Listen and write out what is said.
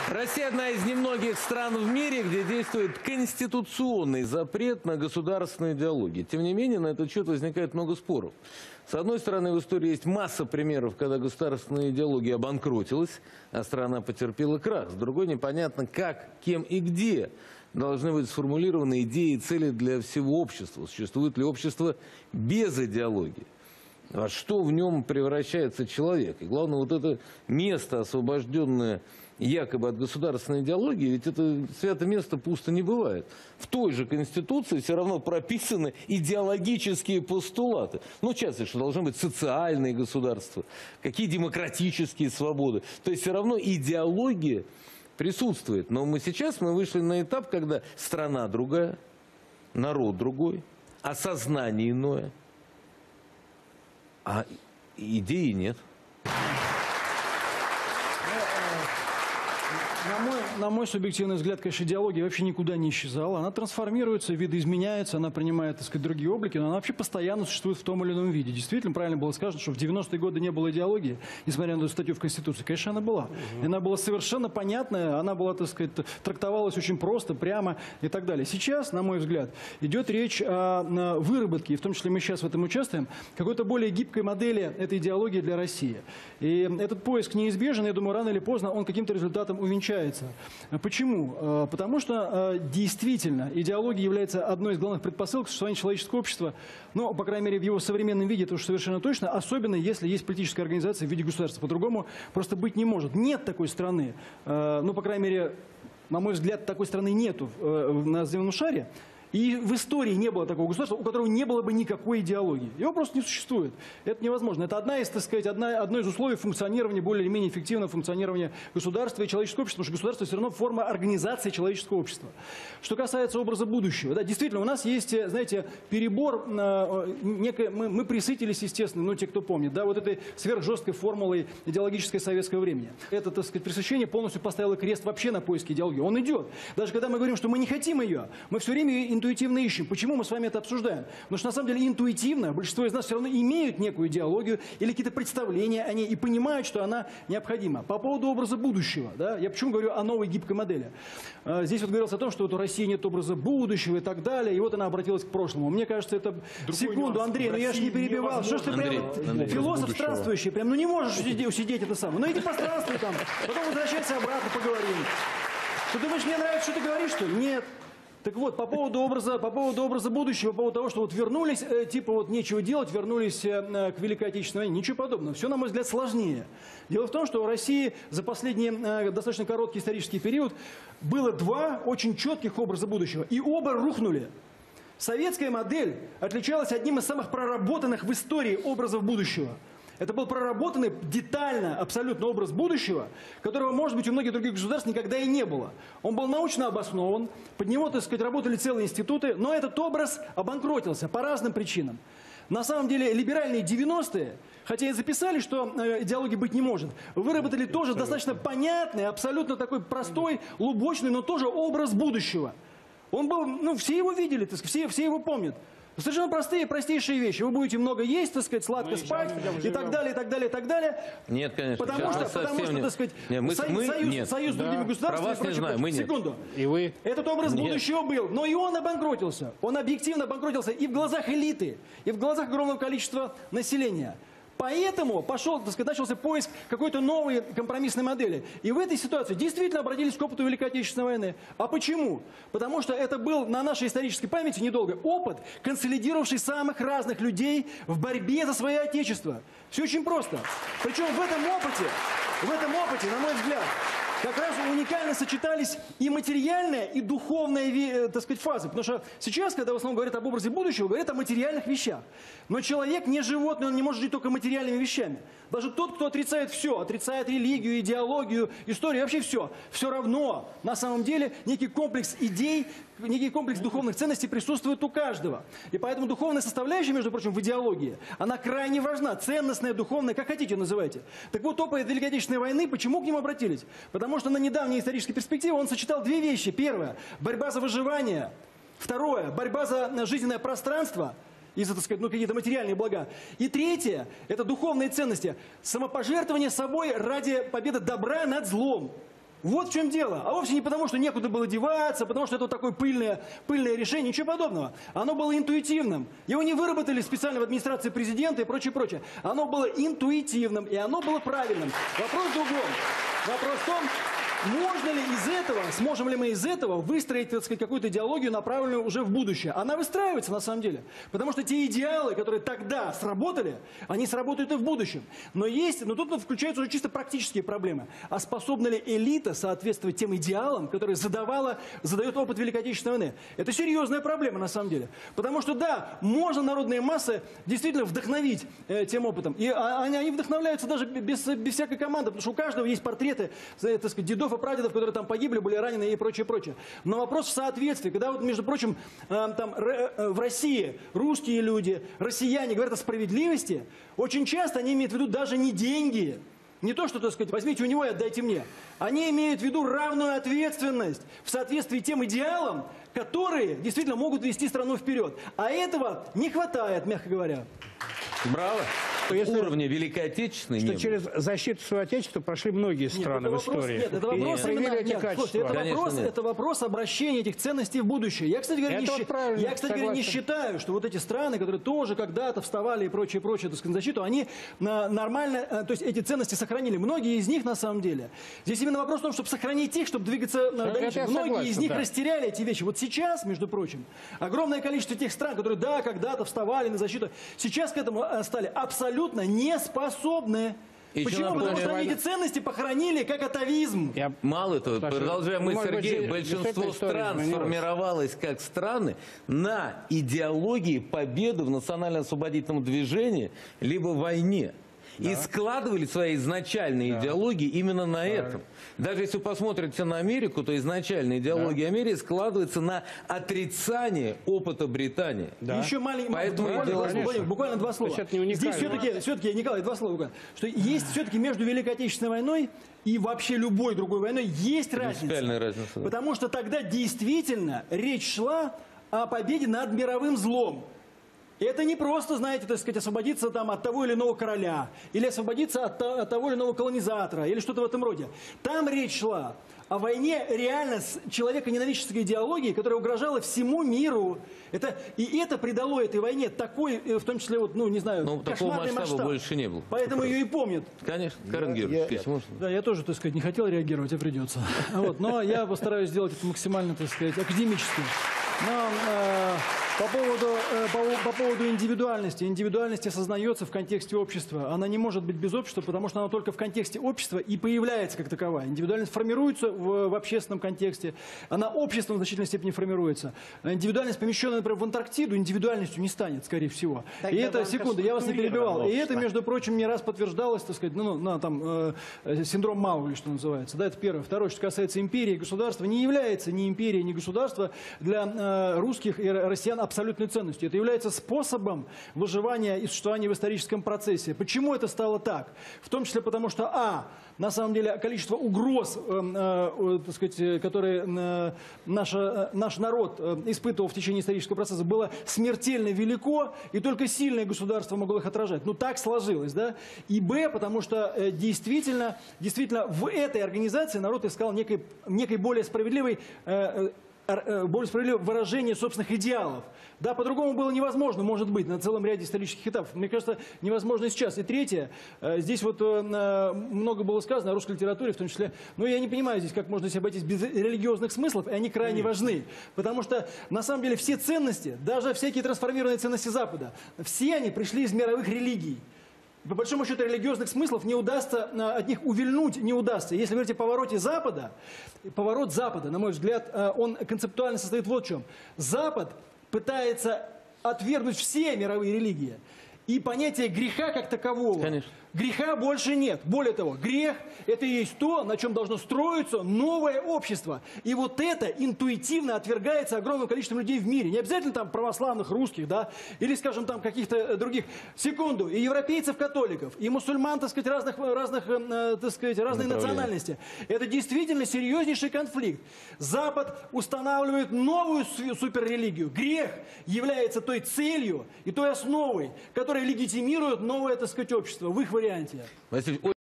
Россия одна из немногих стран в мире, где действует конституционный запрет на государственную идеологию. Тем не менее, на этот счет возникает много споров. С одной стороны, в истории есть масса примеров, когда государственная идеология обанкротилась, а страна потерпела крах. С другой, непонятно, как, кем и где должны быть сформулированы идеи и цели для всего общества. Существует ли общество без идеологии? А что в нем превращается человек? И главное, вот это место, освобожденное якобы от государственной идеологии, ведь это святое место пусто не бывает. В той же Конституции все равно прописаны идеологические постулаты. Ну, в частности, что должны быть социальные государства, какие демократические свободы. То есть все равно идеология присутствует. Но сейчас мы вышли на этап, когда страна другая, народ другой, осознание иное, а идеи нет. На мой субъективный взгляд, конечно, идеология вообще никуда не исчезала. Она трансформируется, видоизменяется, она принимает, так сказать, другие облики, но она вообще постоянно существует в том или ином виде. Действительно, правильно было сказано, что в 90-е годы не было идеологии, несмотря на эту статью в Конституции. Конечно, она была. И она была совершенно понятная, она была, так сказать, трактовалась очень просто, прямо и так далее. Сейчас, на мой взгляд, идет речь о выработке, и в том числе мы сейчас в этом участвуем, какой-то более гибкой модели этой идеологии для России. И этот поиск неизбежен, я думаю, рано или поздно он каким-то результатом увенчается. Почему? Потому что действительно идеология является одной из главных предпосылок существования человеческого общества, ну, по крайней мере, в его современном виде, это уж совершенно точно, особенно если есть политическая организация в виде государства. По-другому просто быть не может. Нет такой страны, ну, по крайней мере, на мой взгляд, такой страны нету на земном шаре. И в истории не было такого государства, у которого не было бы никакой идеологии. Его просто не существует. Это невозможно. Это одно из условий функционирования, более или менее эффективного функционирования государства и человеческого общества, потому что государство все равно форма организации человеческого общества. Что касается образа будущего, да, действительно, у нас есть, знаете, перебор, мы присытились, естественно, ну, те, кто помнит, да, вот этой сверхжесткой формулой идеологической советского времени. Это, так сказать, пресыщение полностью поставило крест вообще на поиске идеологии. Он идет. Даже когда мы говорим, что мы не хотим ее, мы все время интуитивно ищем. Почему мы с вами это обсуждаем? Потому что на самом деле интуитивно большинство из нас все равно имеют некую идеологию или какие-то представления о ней и понимают, что она необходима. По поводу образа будущего, да, я почему говорю о новой гибкой модели? Здесь вот говорилось о том, что вот у России нет образа будущего и так далее, и вот она обратилась к прошлому. Мне кажется, это... Секунду, Андрей, ну я же не перебивал. Что ж ты прям философ странствующий, прям, ну не можешь усидеть это самое. Ну иди постранствуй там, потом возвращайся обратно, поговорим. Ты думаешь, мне нравится, что ты говоришь, что ли? Нет. Так вот, по поводу образа будущего, по поводу того, что вот вернулись, типа вот нечего делать, вернулись к Великой Отечественной войне, ничего подобного. Все, на мой взгляд, сложнее. Дело в том, что у России за последний достаточно короткий исторический период было два очень четких образа будущего, и оба рухнули. Советская модель отличалась одним из самых проработанных в истории образов будущего. Это был проработанный детально абсолютно образ будущего, которого, может быть, у многих других государств никогда и не было. Он был научно обоснован, под него, так сказать, работали целые институты, но этот образ обанкротился по разным причинам. На самом деле, либеральные 90-е, хотя и записали, что идеологии быть не может, выработали тоже достаточно понятный, абсолютно такой простой, лубочный, но тоже образ будущего. Он был, ну, все его видели, так сказать, все его помнят. Совершенно простейшие вещи. Вы будете много есть, так сказать, сладко спать и так далее, и так далее, и так далее. Нет, конечно. Потому что, так сказать, союз с другими государствами, секунду. И вы? Этот образ будущего был, но и он обанкротился. Он объективно обанкротился и в глазах элиты, и в глазах огромного количества населения. Поэтому пошел, так сказать, начался поиск какой-то новой компромиссной модели. И в этой ситуации действительно обратились к опыту Великой Отечественной войны. А почему? Потому что это был на нашей исторической памяти недолго опыт, консолидировавший самых разных людей в борьбе за свое Отечество. Все очень просто. Причем в этом опыте, на мой взгляд, как раз уникально сочетались и материальная, и духовная, так сказать, фазы. Потому что сейчас, когда в основном говорят об образе будущего, говорят о материальных вещах. Но человек не животное, он не может жить только материальными вещами. Даже тот, кто отрицает все, отрицает религию, идеологию, историю, вообще все равно на самом деле некий комплекс идей, некий комплекс духовных ценностей присутствует у каждого. И поэтому духовная составляющая, между прочим, в идеологии, она крайне важна. Ценностная, духовная, как хотите называйте. Так вот, опыт Великой Отечественной войны, почему к ним обратились? Потому что на недавней исторической перспективе он сочетал две вещи. Первое – борьба за выживание. Второе – борьба за жизненное пространство и за, так сказать, ну, какие-то материальные блага. И третье – это духовные ценности. Самопожертвование собой ради победы добра над злом. Вот в чем дело. А вовсе не потому, что некуда было деваться, потому что это вот такое пыльное решение, ничего подобного. Оно было интуитивным. Его не выработали специально в администрации президента и прочее, прочее. Оно было интуитивным, и оно было правильным. Вопрос в другом. Вопрос в том, можно ли из этого, сможем ли мы из этого выстроить, так сказать, какую-то идеологию, направленную уже в будущее? Она выстраивается на самом деле. Потому что те идеалы, которые тогда сработали, они сработают и в будущем. Но тут включаются уже чисто практические проблемы. А способна ли элита соответствовать тем идеалам, которые задает опыт Великой Отечественной войны? Это серьезная проблема на самом деле. Потому что да, можно народные массы действительно вдохновить тем опытом. И они вдохновляются даже без всякой команды, потому что у каждого есть портреты, так сказать, дедов и прадедов, которые там погибли, были ранены и прочее, прочее. Но вопрос в соответствии. Когда вот, между прочим, в России русские люди, россияне говорят о справедливости, очень часто они имеют в виду даже не деньги, не то, что, так сказать, возьмите у него и отдайте мне. Они имеют в виду равную ответственность в соответствии тем идеалам, которые действительно могут вести страну вперед. А этого не хватает, мягко говоря. Браво. Уровня Великой Отечественной что не через защиту своего отечества прошли многие страны в истории. Нет, это вопрос, проявили эти качества. это вопрос обращения этих ценностей в будущее. Я, кстати говоря, не считаю, что вот эти страны, которые тоже когда-то вставали и прочее, так сказать, на защиту, они нормально, то есть эти ценности сохранили. Многие из них, на самом деле. Здесь именно вопрос в том, чтобы сохранить их, чтобы двигаться дальше. Многие из них растеряли эти вещи. Вот сейчас, между прочим, огромное количество тех стран, которые, да, когда-то вставали на защиту, сейчас к этому стали абсолютно не способны. Почему? Потому что они эти ценности похоронили как атовизм. Мало того, продолжая мы, Сергей, большинство стран сформировалось как страны на идеологии победы в национально-освободительном движении либо войне. Да. И складывали свои изначальные идеологии именно на этом. Даже если вы посмотрите на Америку, то изначальная идеология Америки складывается на отрицание опыта Британии. Да. Еще буквально два слова. Здесь все-таки, Николай, два слова. Что есть все-таки между Великой Отечественной войной и вообще любой другой войной есть разница. Принципиальная разница. Да. Потому что тогда действительно речь шла о победе над мировым злом. Это не просто, знаете, так сказать, освободиться там от того или иного короля, или освободиться от того или иного колонизатора, или что-то в этом роде. Там речь шла о войне реально с человеконенавистнической идеологией, которая угрожала всему миру. И это придало этой войне такой, в том числе, вот, ну, не знаю, кошмарный масштаб. Больше не было. Поэтому ее и помнят. Конечно, Карен Георгиевич, можно? Да, я тоже, так сказать, не хотел реагировать, а придется. Но я постараюсь сделать это максимально, так сказать, академически. Но по поводу индивидуальности. Индивидуальность осознается в контексте общества. Она не может быть без общества, потому что она только в контексте общества и появляется как таковая. Индивидуальность формируется в общественном контексте. Она обществом в значительной степени формируется. Индивидуальность, помещенная, например, в Антарктиду, индивидуальностью не станет, скорее всего. И это, секунду, я вас не перебивал. И это, между прочим, не раз подтверждалось, так сказать, синдром Маугли, что называется. Да, это первое. Второе, что касается империи и государства, не является ни империя, ни государство для русских и россиян абсолютной ценностью. Это является способом выживания и существования в историческом процессе. Почему это стало так? В том числе потому, что, на самом деле, количество угроз, так сказать, которые наш народ испытывал в течение исторического процесса, было смертельно велико, и только сильное государство могло их отражать. Ну, так сложилось, да? И б, потому что действительно в этой организации народ искал некой более справедливой выражение собственных идеалов. Да, по-другому было невозможно, может быть, на целом ряде исторических этапов. Мне кажется, невозможно и сейчас. И третье, здесь вот много было сказано о русской литературе, в том числе, но я не понимаю здесь, как можно обойтись без религиозных смыслов, и они крайне важны. Потому что, на самом деле, все ценности, даже всякие трансформированные ценности Запада, все они пришли из мировых религий. По большому счету религиозных смыслов не удастся, от них увильнуть не удастся. Если говорить о повороте Запада, поворот Запада, на мой взгляд, он концептуально состоит вот в чем. Запад пытается отвергнуть все мировые религии. И понятие греха как такового. Конечно. Греха больше нет. Более того, грех – это и есть то, на чем должно строиться новое общество. И вот это интуитивно отвергается огромным количеством людей в мире. Не обязательно там православных, русских, да, или, скажем, там каких-то других. Секунду. И европейцев, католиков, и мусульман, так сказать, разной национальности. Это действительно серьезнейший конфликт. Запад устанавливает новую суперрелигию. Грех является той целью и той основой, которая легитимирует новое, так сказать, общество в их варианте.